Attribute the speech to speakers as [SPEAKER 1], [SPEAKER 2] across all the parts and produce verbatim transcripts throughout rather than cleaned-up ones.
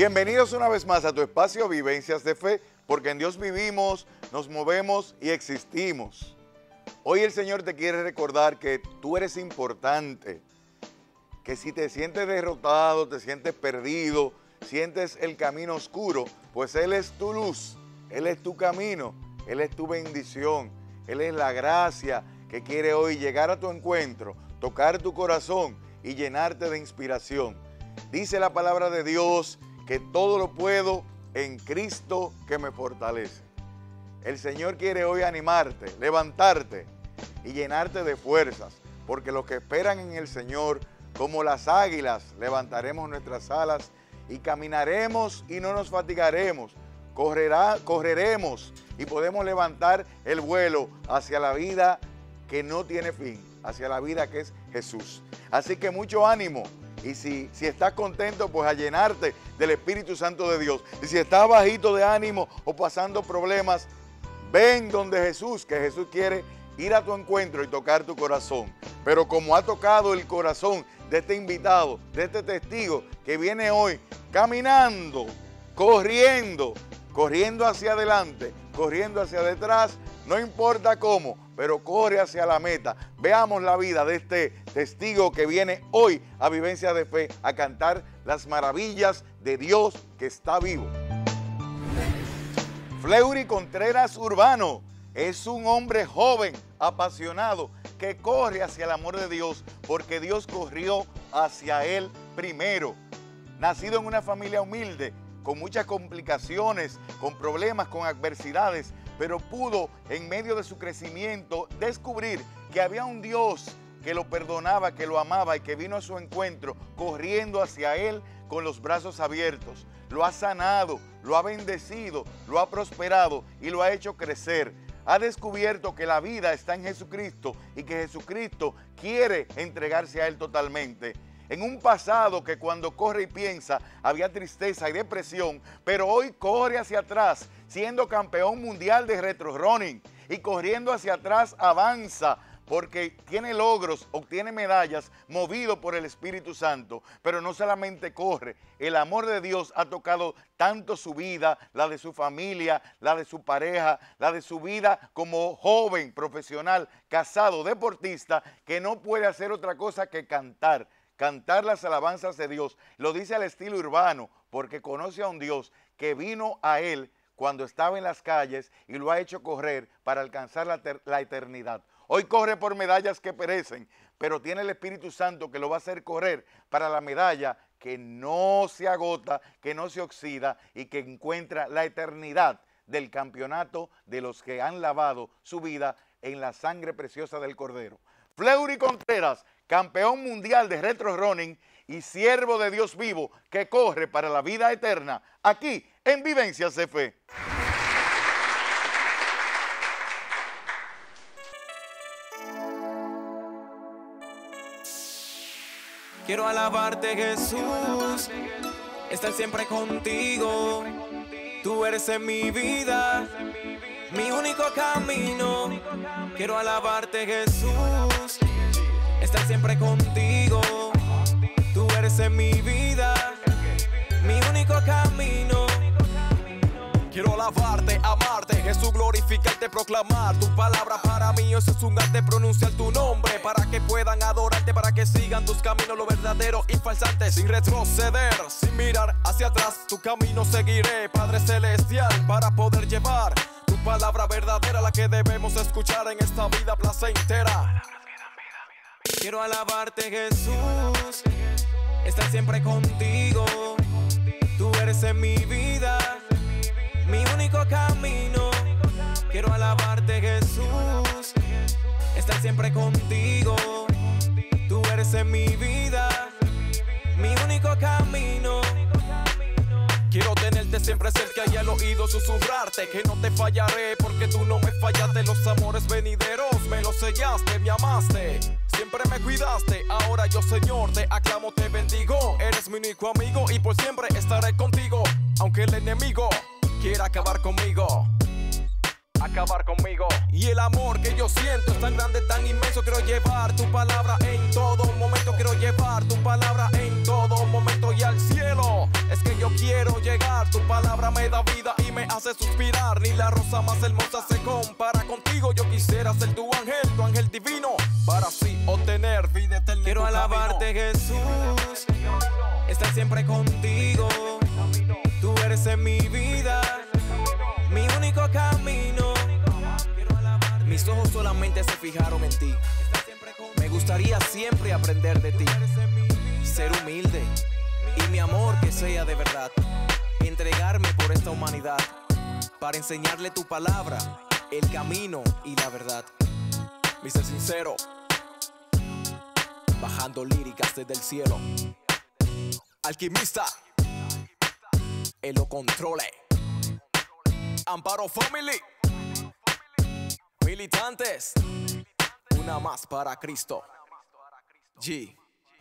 [SPEAKER 1] Bienvenidos una vez más a tu espacio Vivencias de Fe, porque en Dios vivimos, nos movemos y existimos. Hoy el Señor te quiere recordar que tú eres importante, que si te sientes derrotado, te sientes perdido, sientes el camino oscuro, pues Él es tu luz, Él es tu camino, Él es tu bendición, Él es la gracia que quiere hoy llegar a tu encuentro, tocar tu corazón y llenarte de inspiración. Dice la palabra de Dios que todo lo puedo en Cristo que me fortalece. El Señor quiere hoy animarte, levantarte y llenarte de fuerzas, porque los que esperan en el Señor, como las águilas, levantaremos nuestras alas y caminaremos y no nos fatigaremos, correrá, correremos y podemos levantar el vuelo hacia la vida que no tiene fin, hacia la vida que es Jesús. Así que mucho ánimo. Y si, si estás contento, pues a llenarte del Espíritu Santo de Dios. Y si estás bajito de ánimo o pasando problemas, ven donde Jesús, que Jesús quiere ir a tu encuentro y tocar tu corazón. Pero como ha tocado el corazón de este invitado, de este testigo que viene hoy caminando, corriendo, corriendo hacia adelante, corriendo hacia detrás, no importa cómo, pero corre hacia la meta. Veamos la vida de este testigo que viene hoy a Vivencia de Fe a cantar las maravillas de Dios que está vivo. Fleury Contreras Urbano es un hombre joven, apasionado, que corre hacia el amor de Dios porque Dios corrió hacia él primero. Nacido en una familia humilde, con muchas complicaciones, con problemas, con adversidades, pero pudo, en medio de su crecimiento, descubrir que había un Dios que lo perdonaba, que lo amaba y que vino a su encuentro, corriendo hacia él con los brazos abiertos. Lo ha sanado, lo ha bendecido, lo ha prosperado y lo ha hecho crecer. Ha descubierto que la vida está en Jesucristo y que Jesucristo quiere entregarse a él totalmente. En un pasado que cuando corre y piensa había tristeza y depresión, pero hoy corre hacia atrás, siendo campeón mundial de retro running y corriendo hacia atrás avanza porque tiene logros, obtiene medallas, movido por el Espíritu Santo. Pero no solamente corre, el amor de Dios ha tocado tanto su vida, la de su familia, la de su pareja, la de su vida como joven, profesional, casado, deportista, que no puede hacer otra cosa que cantar. Cantar las alabanzas de Dios. Lo dice al estilo urbano porque conoce a un Dios que vino a él cuando estaba en las calles y lo ha hecho correr para alcanzar la, la eternidad. Hoy corre por medallas que perecen, pero tiene el Espíritu Santo que lo va a hacer correr para la medalla que no se agota, que no se oxida y que encuentra la eternidad del campeonato de los que han lavado su vida en la sangre preciosa del Cordero. Fleury Contreras, campeón mundial de retro running y siervo de Dios vivo que corre para la vida eterna, aquí en Vivencias de Fe.
[SPEAKER 2] Quiero alabarte, Jesús, estar siempre contigo. Tú eres en mi vida, mi único camino. Quiero alabarte, Jesús, estar siempre contigo. Tú eres en mi vida, mi único camino. Quiero alabarte, amarte, Jesús, glorificarte, proclamar tu palabra para mí. Eso es un arte, pronunciar tu nombre para que puedan adorarte, para que sigan tus caminos, lo verdadero y falsante, sin retroceder, sin mirar hacia atrás. Tu camino seguiré, Padre Celestial, para poder llevar tu palabra verdadera, la que debemos escuchar en esta vida placentera. Quiero alabarte, Jesús, estar siempre contigo. Tú eres en mi vida, mi único camino. Quiero alabarte, Jesús, estar siempre contigo. Tú eres en mi vida, mi único camino. Quiero tenerte siempre cerca y al oído susurrarte que no te fallaré porque tú no me fallaste. Los amores venideros me los sellaste, me amaste, siempre me cuidaste. Ahora yo, Señor, te aclamo, te bendigo. Eres mi único amigo y por siempre estaré contigo. Aunque el enemigo quiera acabar conmigo, aquí acabar conmigo. Y el amor que yo siento es tan grande, tan inmenso. Quiero llevar tu palabra en todo momento. Quiero llevar tu palabra en todo momento y al cielo. Es que yo quiero llegar. Tu palabra me da vida y me hace suspirar. Ni la rosa más hermosa se compara contigo. Yo quisiera ser tu ángel, tu ángel divino, para así obtener vida eterna. Quiero alabarte, Jesús, estar siempre contigo. Tú eres en mi vida, mi único camino. Mis ojos solamente se fijaron en ti. Me gustaría siempre aprender de ti, ser humilde y mi amor que sea de verdad. Entregarme por esta humanidad para enseñarle tu palabra, el camino y la verdad. Mi ser sincero, bajando líricas desde el cielo. Alquimista, él lo controle. Amparo Family, militantes, una más para Cristo. G.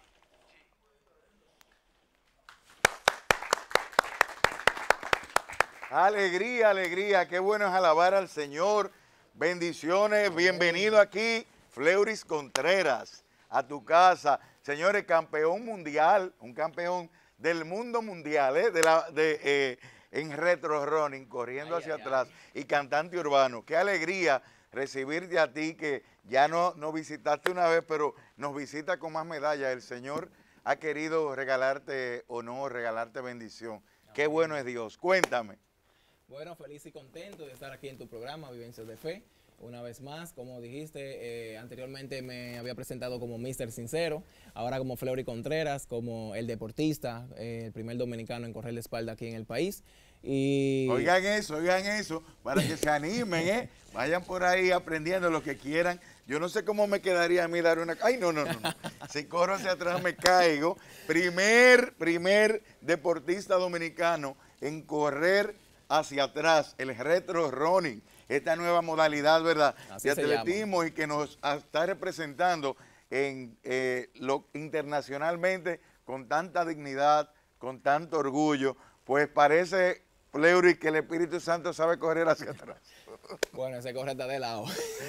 [SPEAKER 1] Alegría, alegría, qué bueno es alabar al Señor. Bendiciones, bienvenido aquí, Fleuris Contreras, a tu casa. Señores, campeón mundial, un campeón del mundo mundial, ¿eh? de la, de, eh, en retro running, corriendo ay, hacia ay, atrás, ay. Y cantante urbano. Qué alegría recibirte a ti, que ya no nos visitaste una vez, pero nos visita con más medallas. El Señor ha querido regalarte honor, regalarte bendición. Qué bueno es Dios. Cuéntame.
[SPEAKER 3] Bueno, feliz y contento de estar aquí en tu programa, Vivencias de Fe. Una vez más, como dijiste, eh, anteriormente me había presentado como míster Sincero, ahora como Fleuris Contreras, como el deportista, eh, el primer dominicano en correr la espalda aquí en el país. Y...
[SPEAKER 1] Oigan eso, oigan eso, para que se animen, ¿eh? Vayan por ahí aprendiendo lo que quieran. Yo no sé cómo me quedaría a mí dar una... Ay, no, no, no, no. Si corro hacia atrás me caigo. Primer, primer deportista dominicano en correr hacia atrás, el retro running, esta nueva modalidad, ¿verdad?,
[SPEAKER 3] así
[SPEAKER 1] de atletismo y que nos está representando en, eh, lo, internacionalmente con tanta dignidad, con tanto orgullo. Pues parece, Fleuris, que el Espíritu Santo sabe correr hacia atrás.
[SPEAKER 3] Bueno, ese corre está de lado.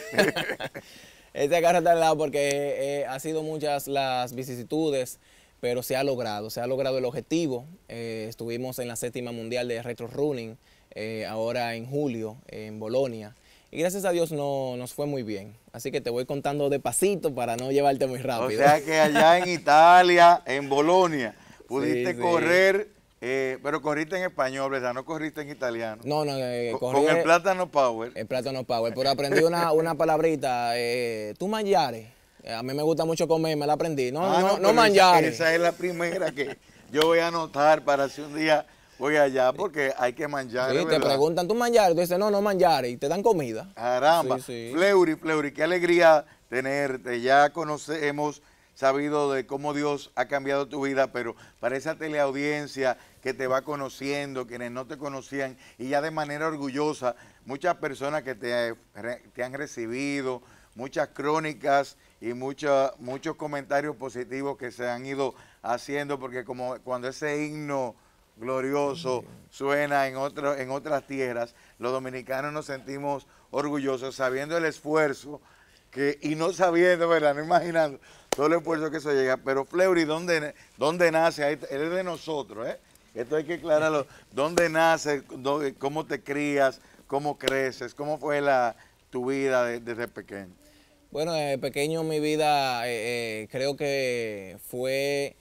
[SPEAKER 3] Ese corre está de lado porque eh, ha sido muchas las vicisitudes, pero se ha logrado, se ha logrado el objetivo. Eh, estuvimos en la séptima mundial de retro running, eh, ahora en julio, eh, en Bolonia, y gracias a Dios no, nos fue muy bien. Así que te voy contando de pasito para no llevarte muy rápido.
[SPEAKER 1] O sea que allá en Italia, en Bolonia, pudiste sí, sí. correr, eh, pero corriste en español, ¿verdad? No corriste en italiano.
[SPEAKER 3] No, no, eh,
[SPEAKER 1] corrí con el Plátano Power.
[SPEAKER 3] El Plátano Power, pero aprendí una, una palabrita, eh, tú mangiare. A mí me gusta mucho comer, me la aprendí. No, ah, no, no, no mangiare.
[SPEAKER 1] Esa, esa es la primera que yo voy a anotar para si un día voy allá, porque hay que mangiare,
[SPEAKER 3] sí,
[SPEAKER 1] ¿verdad?
[SPEAKER 3] Te preguntan, ¿tú mangiare? Tú dices, no, no mangiare, y te dan comida.
[SPEAKER 1] Caramba. Sí, sí. Fleuris, Fleuris, qué alegría tenerte. Ya conoce, hemos sabido de cómo Dios ha cambiado tu vida, pero para esa teleaudiencia que te va conociendo, quienes no te conocían, y ya de manera orgullosa, muchas personas que te, te han recibido, muchas crónicas y mucha, muchos comentarios positivos que se han ido haciendo, porque como cuando ese himno glorioso suena en, otro, en otras tierras, los dominicanos nos sentimos orgullosos, sabiendo el esfuerzo, que, y no sabiendo, ¿verdad?, no imaginando todo el esfuerzo que eso llega. Pero Fleuris, ¿dónde, dónde nace? Él es de nosotros, ¿eh? Esto hay que aclararlo. ¿Dónde nace? Dónde, ¿Cómo te crías? ¿Cómo creces? ¿Cómo fue la, tu vida de, desde pequeño?
[SPEAKER 3] Bueno, desde pequeño mi vida eh, eh, creo que fue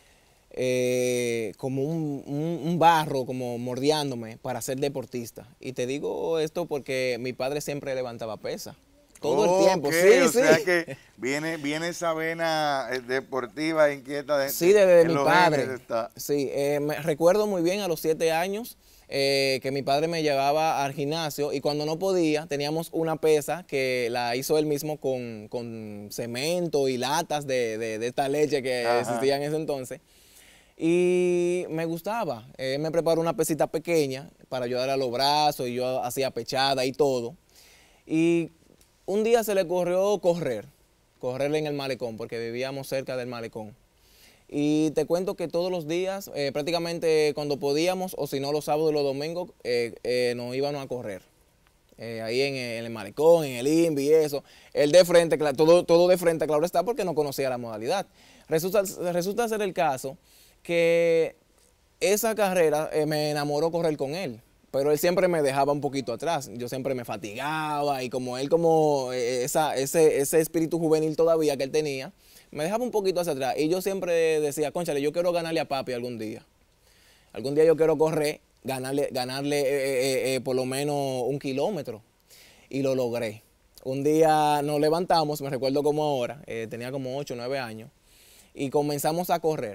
[SPEAKER 3] eh, como un, un, un barro, como mordiándome para ser deportista. Y te digo esto porque mi padre siempre levantaba pesas. Todo
[SPEAKER 1] oh,
[SPEAKER 3] el tiempo,
[SPEAKER 1] okay.
[SPEAKER 3] sí,
[SPEAKER 1] o
[SPEAKER 3] sí.
[SPEAKER 1] O sea que viene, viene esa vena deportiva inquieta de
[SPEAKER 3] sí, desde mi padre. Sí, eh, me recuerdo muy bien a los siete años eh, que mi padre me llevaba al gimnasio y cuando no podía teníamos una pesa que la hizo él mismo con, con cemento y latas de, de, de esta leche que Ajá. existía en ese entonces. Y me gustaba. Él me preparó una pesita pequeña para ayudar a los brazos y yo hacía pechada y todo. Y un día se le ocurrió correr, correr en el malecón, porque vivíamos cerca del malecón. Y te cuento que todos los días, eh, prácticamente cuando podíamos, o si no los sábados y los domingos, eh, eh, nos íbamos a correr. eh, ahí en, en el malecón, en el INVI y eso. Él de frente, todo, todo de frente, claro está, porque no conocía la modalidad. Resulta, resulta ser el caso que esa carrera eh, me enamoró correr con él, pero él siempre me dejaba un poquito atrás. Yo siempre me fatigaba y como él, como eh, esa, ese, ese espíritu juvenil todavía que él tenía, me dejaba un poquito hacia atrás. Y yo siempre decía, cónchale, yo quiero ganarle a papi algún día. Algún día yo quiero correr, ganarle, ganarle eh, eh, eh, por lo menos un kilómetro. Y lo logré. Un día nos levantamos, me recuerdo como ahora, eh, tenía como ocho o nueve años, y comenzamos a correr.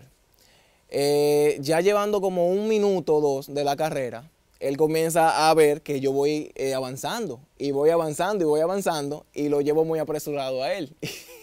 [SPEAKER 3] Eh, ya llevando como un minuto o dos de la carrera, él comienza a ver que yo voy eh, avanzando, y voy avanzando, y voy avanzando, y lo llevo muy apresurado a él.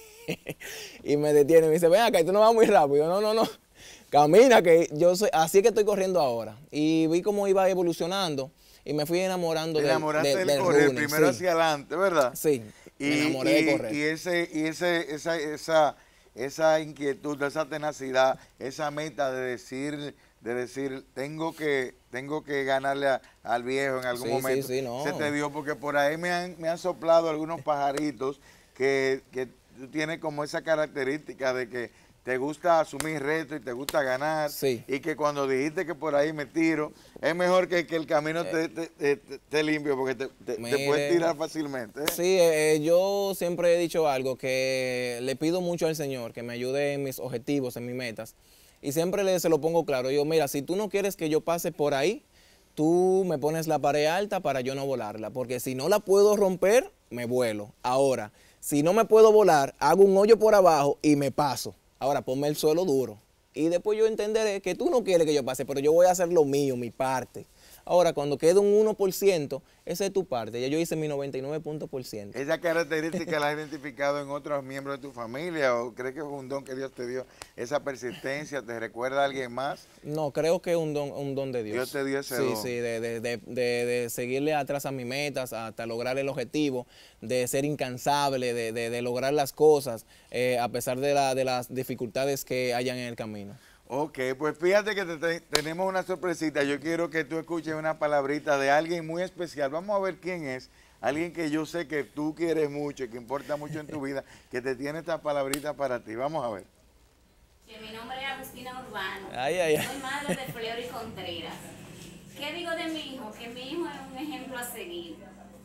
[SPEAKER 3] Y me detiene y me dice, ven acá, tú no vas muy rápido. Yo, no, no, no, camina, que yo soy, así que estoy corriendo ahora. Y vi cómo iba evolucionando, y me fui enamorando del,
[SPEAKER 1] enamoraste
[SPEAKER 3] del,
[SPEAKER 1] del,
[SPEAKER 3] del
[SPEAKER 1] correr,
[SPEAKER 3] running,
[SPEAKER 1] primero
[SPEAKER 3] sí.
[SPEAKER 1] hacia adelante, ¿verdad?
[SPEAKER 3] Sí,
[SPEAKER 1] y,
[SPEAKER 3] me enamoré
[SPEAKER 1] y,
[SPEAKER 3] de correr.
[SPEAKER 1] Y, ese, y ese, esa, esa, esa inquietud, esa tenacidad, esa meta de decir, de decir, tengo que, tengo que ganarle a, al viejo en algún
[SPEAKER 3] sí,
[SPEAKER 1] momento,
[SPEAKER 3] sí, sí, no.
[SPEAKER 1] se te dio, porque por ahí me han, me han soplado algunos pajaritos que, que tú tienes como esa característica de que te gusta asumir retos y te gusta ganar,
[SPEAKER 3] sí.
[SPEAKER 1] Y que cuando dijiste que por ahí me tiro, es mejor que, que el camino te, te, te, te, te limpio, porque te, te, te puedes tirar fácilmente. ¿eh?
[SPEAKER 3] Sí, eh, yo siempre he dicho algo, que le pido mucho al Señor que me ayude en mis objetivos, en mis metas, y siempre le, se lo pongo claro. Yo, mira, si tú no quieres que yo pase por ahí, tú me pones la pared alta para yo no volarla, porque si no la puedo romper, me vuelo. Ahora, si no me puedo volar, hago un hoyo por abajo y me paso. Ahora ponme el suelo duro y después yo entenderé que tú no quieres que yo pase, pero yo voy a hacer lo mío, mi parte. Ahora, cuando quede un uno por ciento, esa es tu parte. Ya yo hice mi noventa y nueve por ciento.
[SPEAKER 1] ¿Esa característica la has identificado en otros miembros de tu familia o crees que es un don que Dios te dio? ¿Esa persistencia te recuerda a alguien más?
[SPEAKER 3] No, creo que es un don, un don de Dios.
[SPEAKER 1] Dios te dio ese
[SPEAKER 3] sí,
[SPEAKER 1] don.
[SPEAKER 3] Sí, sí, de, de, de, de, de seguirle atrás a mis metas, hasta lograr el objetivo, de ser incansable, de, de, de lograr las cosas, eh, a pesar de, la, de las dificultades que hayan en el camino.
[SPEAKER 1] Ok, pues fíjate que te, te, tenemos una sorpresita. Yo quiero que tú escuches una palabrita de alguien muy especial. Vamos a ver quién es. Alguien que yo sé que tú quieres mucho y que importa mucho en tu vida, que te tiene esta palabrita para ti. Vamos a ver.
[SPEAKER 4] Que mi nombre es Agustina Urbano.
[SPEAKER 3] Ay, ay, ay.
[SPEAKER 4] Soy madre de Fleury Contreras. ¿Qué digo de mi hijo? Que mi hijo es un ejemplo a seguir.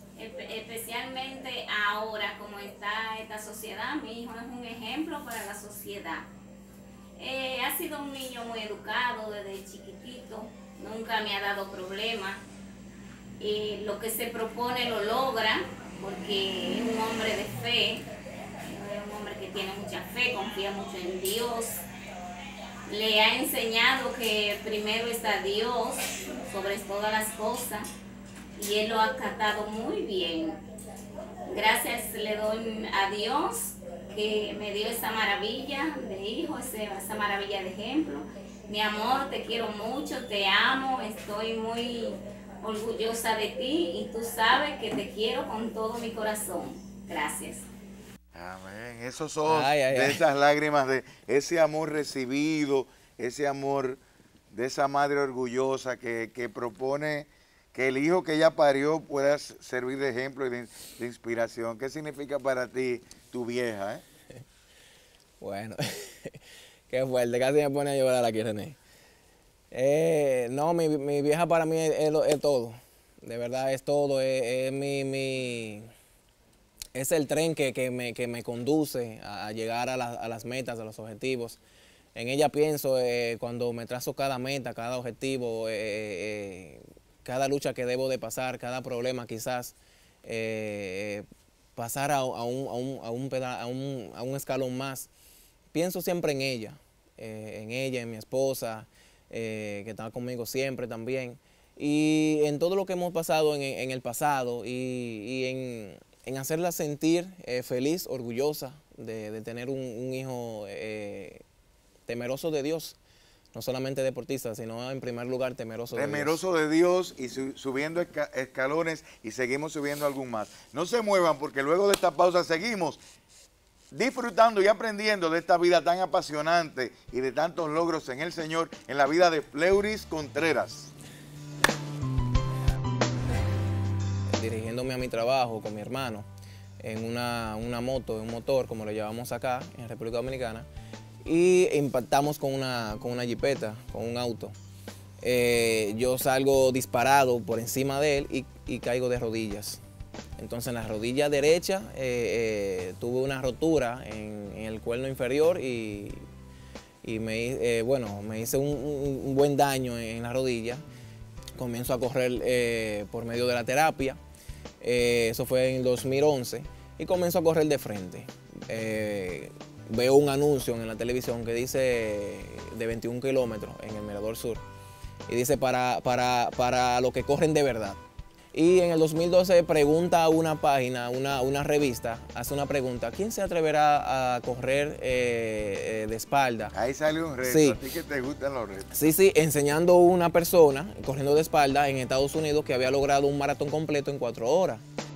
[SPEAKER 4] Especialmente ahora, como está esta sociedad, mi hijo es un ejemplo para la sociedad. Eh, ha sido un niño muy educado desde chiquitito, nunca me ha dado problemas. Eh, lo que se propone lo logra, porque es un hombre de fe, es un hombre que tiene mucha fe, confía mucho en Dios. Le ha enseñado que primero está Dios sobre todas las cosas y él lo ha acatado muy bien. Gracias le doy a Dios que me dio esa maravilla de hijo, esa maravilla de ejemplo. Mi amor, te quiero mucho, te amo, estoy muy orgullosa de ti y tú sabes que te quiero con todo mi corazón. Gracias.
[SPEAKER 1] Amén. Esos ojos
[SPEAKER 3] ay, ay,
[SPEAKER 1] de
[SPEAKER 3] ay.
[SPEAKER 1] esas lágrimas, de ese amor recibido, ese amor de esa madre orgullosa que, que propone que el hijo que ella parió pueda servir de ejemplo y de, de inspiración. ¿Qué significa para ti tu vieja? Eh?
[SPEAKER 3] Bueno, qué fuerte, casi me pone a llorar aquí, René. Eh, no, mi, mi vieja para mí es, es, es todo, de verdad es todo, es, es mi, mi, es el tren que, que, me, que me conduce a, a llegar a, la, a las metas, a los objetivos. En ella pienso eh, cuando me trazo cada meta, cada objetivo, eh, eh, cada lucha que debo de pasar, cada problema quizás, eh, pasar a, a, un, a, un, a, un peda, a, un, a un escalón más. Pienso siempre en ella, eh, en ella, en mi esposa, eh, que está conmigo siempre también, y en todo lo que hemos pasado en, en el pasado y, y en, en hacerla sentir eh, feliz, orgullosa de, de tener un, un hijo eh, temeroso de Dios. No solamente deportista, sino en primer lugar temeroso de Dios.
[SPEAKER 1] Temeroso de Dios y su, subiendo esca, escalones y seguimos subiendo algún más. No se muevan porque luego de esta pausa seguimos disfrutando y aprendiendo de esta vida tan apasionante y de tantos logros en el Señor en la vida de Fleury Contreras.
[SPEAKER 3] dirigiéndome a mi trabajo con mi hermano en una, una moto, un motor, como lo llevamos acá en República Dominicana, y impactamos con una, con una jipeta, con un auto. Eh, yo salgo disparado por encima de él y, y caigo de rodillas. Entonces en la rodilla derecha eh, eh, tuve una rotura en, en el cuerno inferior y, y me, eh, bueno, me hice un, un, un buen daño en la rodilla. Comienzo a correr eh, por medio de la terapia, eh, eso fue en el dos mil once, y comienzo a correr de frente. Eh, veo un anuncio en la televisión que dice de veintiún kilómetros en el Mirador Sur, y dice para, para, para los que corren de verdad. Y en el dos mil doce pregunta a una página, una, una revista, hace una pregunta: ¿quién se atreverá a correr eh, eh, de espalda?
[SPEAKER 1] Ahí sale un reto,
[SPEAKER 3] sí.
[SPEAKER 1] ¿A ti que te gustan los retos?
[SPEAKER 3] Sí, sí, enseñando una persona corriendo de espalda en Estados Unidos que había logrado un maratón completo en cuatro horas.